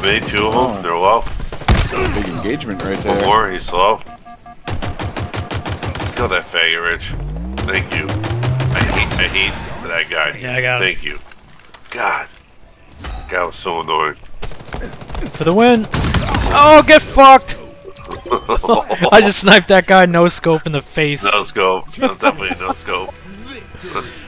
me, two of them. They're low. Big engagement right One there. more, he's slow. Kill that faggot, Rich. Thank you. I hate that guy. Yeah, I got him. Thank you. God. That guy was so annoying. For the win! Oh, get fucked! I just sniped that guy no scope in the face. No scope. That was definitely a no scope.